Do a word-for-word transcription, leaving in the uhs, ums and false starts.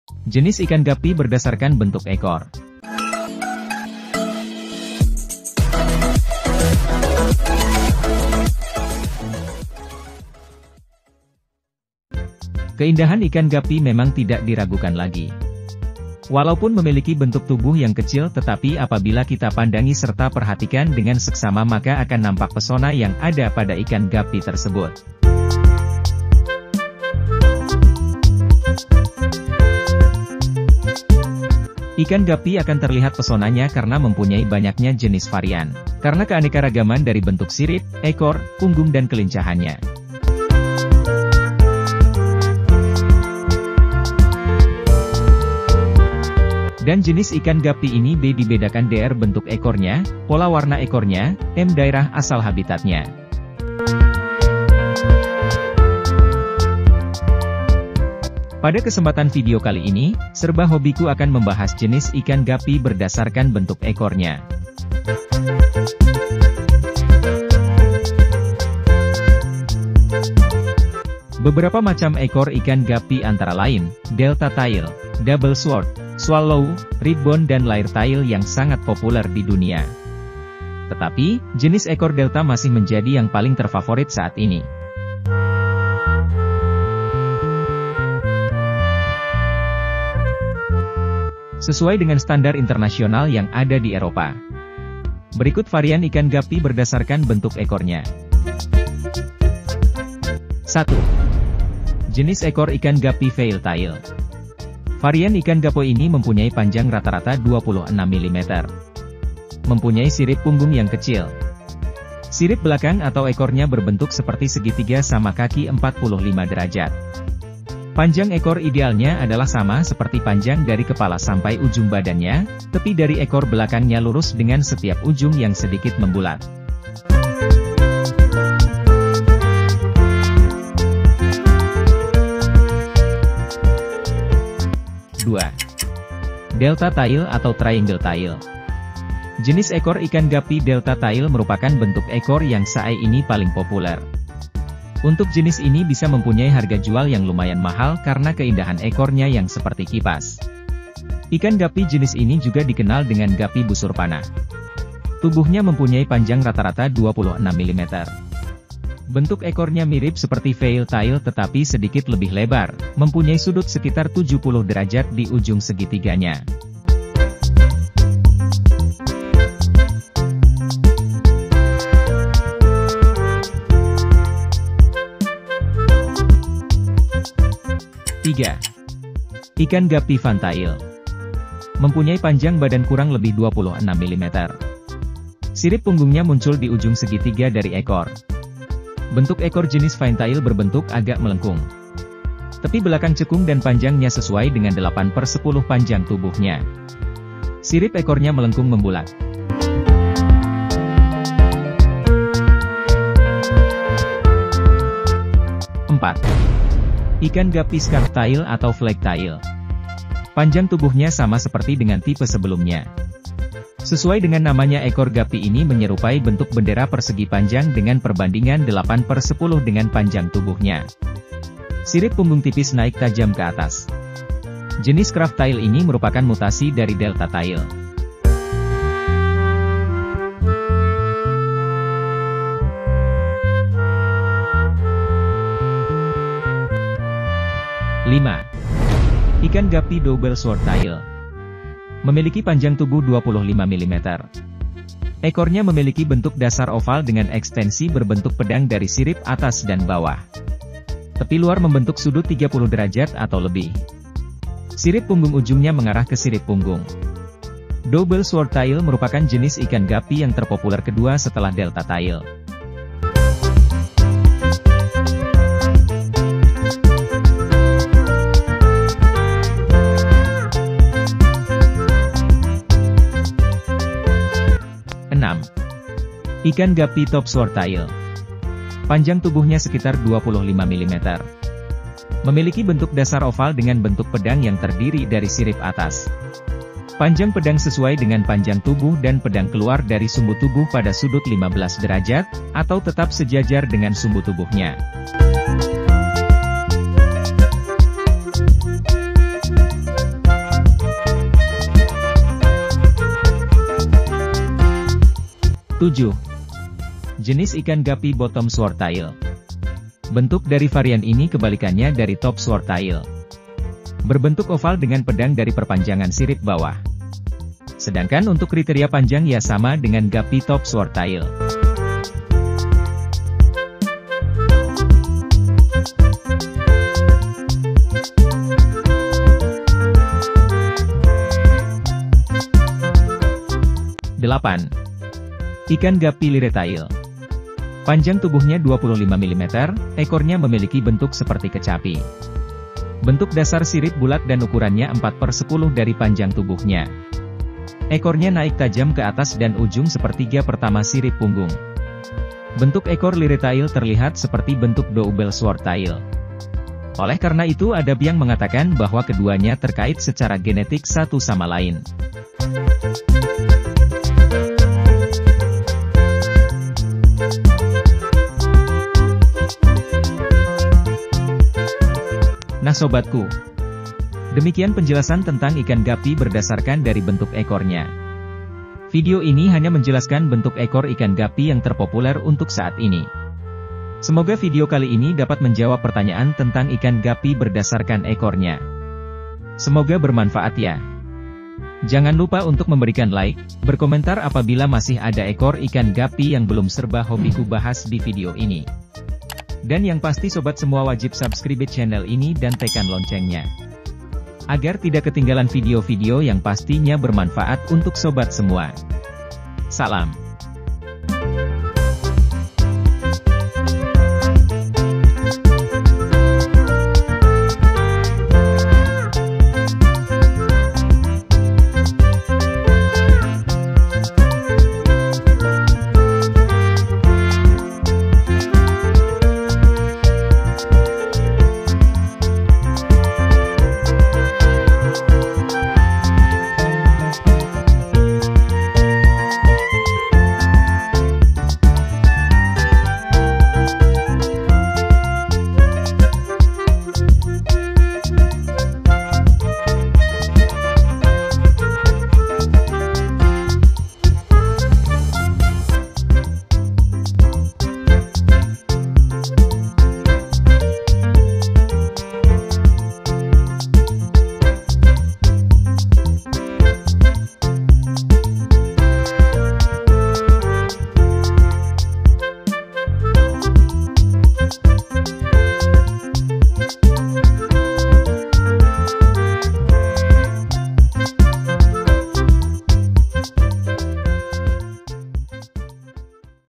Jenis ikan gapi berdasarkan bentuk ekor. Keindahan ikan gapi memang tidak diragukan lagi. Walaupun memiliki bentuk tubuh yang kecil, tetapi apabila kita pandangi serta perhatikan dengan seksama maka akan nampak pesona yang ada pada ikan gapi tersebut. Ikan gapi akan terlihat pesonanya karena mempunyai banyaknya jenis varian, karena keanekaragaman dari bentuk sirip, ekor, punggung dan kelincahannya. Dan jenis ikan gapi ini B dibedakan dari bentuk ekornya, pola warna ekornya, M daerah asal habitatnya. Pada kesempatan video kali ini, Serba Hobiku akan membahas jenis ikan gapi berdasarkan bentuk ekornya. Beberapa macam ekor ikan gapi antara lain, Delta Tail, Double Sword, Swallow, Ribbon dan Layer Tail yang sangat populer di dunia. Tetapi, jenis ekor Delta masih menjadi yang paling terfavorit saat ini. Sesuai dengan standar internasional yang ada di Eropa. Berikut varian ikan gapi berdasarkan bentuk ekornya. satu. Jenis ekor ikan gapi Veil Tail. Varian ikan gapo ini mempunyai panjang rata-rata dua puluh enam milimeter. Mempunyai sirip punggung yang kecil. Sirip belakang atau ekornya berbentuk seperti segitiga sama kaki empat puluh lima derajat. Panjang ekor idealnya adalah sama seperti panjang dari kepala sampai ujung badannya, tepi dari ekor belakangnya lurus dengan setiap ujung yang sedikit membulat. dua. Delta Tail atau Triangle Tail. Jenis ekor ikan gapi Delta Tail merupakan bentuk ekor yang saat ini paling populer. Untuk jenis ini bisa mempunyai harga jual yang lumayan mahal karena keindahan ekornya yang seperti kipas. Ikan gapi jenis ini juga dikenal dengan gapi busur panah. Tubuhnya mempunyai panjang rata-rata dua puluh enam milimeter. Bentuk ekornya mirip seperti Veil Tail tetapi sedikit lebih lebar, mempunyai sudut sekitar tujuh puluh derajat di ujung segitiganya. tiga. Ikan gapi Fantail. Mempunyai panjang badan kurang lebih dua puluh enam milimeter. Sirip punggungnya muncul di ujung segitiga dari ekor. Bentuk ekor jenis Fantail berbentuk agak melengkung. Tepi belakang cekung dan panjangnya sesuai dengan delapan per sepuluh panjang tubuhnya. Sirip ekornya melengkung membulat. empat. Ikan gapi Scarf Tail atau Flag Tail. Panjang tubuhnya sama seperti dengan tipe sebelumnya. Sesuai dengan namanya ekor gapi ini menyerupai bentuk bendera persegi panjang dengan perbandingan delapan per sepuluh dengan panjang tubuhnya. Sirip punggung tipis naik tajam ke atas. Jenis Scarf Tail ini merupakan mutasi dari Delta Tail. lima. Ikan gapi Double Sword Tail. Memiliki panjang tubuh dua puluh lima milimeter. Ekornya memiliki bentuk dasar oval dengan ekstensi berbentuk pedang dari sirip atas dan bawah. Tepi luar membentuk sudut tiga puluh derajat atau lebih. Sirip punggung ujungnya mengarah ke sirip punggung. Double Sword Tail merupakan jenis ikan gapi yang terpopuler kedua setelah Delta Tail. enam. Ikan gapi Top Sword Tail. Panjang tubuhnya sekitar dua puluh lima milimeter. Memiliki bentuk dasar oval dengan bentuk pedang yang terdiri dari sirip atas. Panjang pedang sesuai dengan panjang tubuh dan pedang keluar dari sumbu tubuh pada sudut lima belas derajat, atau tetap sejajar dengan sumbu tubuhnya. tujuh. Jenis ikan gapi bottom swordtail. Bentuk dari varian ini kebalikannya dari top swordtail. Berbentuk oval dengan pedang dari perpanjangan sirip bawah. Sedangkan untuk kriteria panjang ya sama dengan gapi top swordtail. delapan. Ikan gapi liretail. Panjang tubuhnya dua puluh lima milimeter, ekornya memiliki bentuk seperti kecapi. Bentuk dasar sirip bulat dan ukurannya empat per sepuluh dari panjang tubuhnya. Ekornya naik tajam ke atas dan ujung sepertiga pertama sirip punggung. Bentuk ekor liretail terlihat seperti bentuk double swordtail. Oleh karena itu ada yang mengatakan bahwa keduanya terkait secara genetik satu sama lain. Nah sobatku, demikian penjelasan tentang ikan gapi berdasarkan dari bentuk ekornya. Video ini hanya menjelaskan bentuk ekor ikan gapi yang terpopuler untuk saat ini. Semoga video kali ini dapat menjawab pertanyaan tentang ikan gapi berdasarkan ekornya. Semoga bermanfaat ya. Jangan lupa untuk memberikan like, berkomentar apabila masih ada ekor ikan gapi yang belum serba hobiku bahas di video ini. Dan yang pasti sobat semua wajib subscribe channel ini dan tekan loncengnya, agar tidak ketinggalan video-video yang pastinya bermanfaat untuk sobat semua. Salam.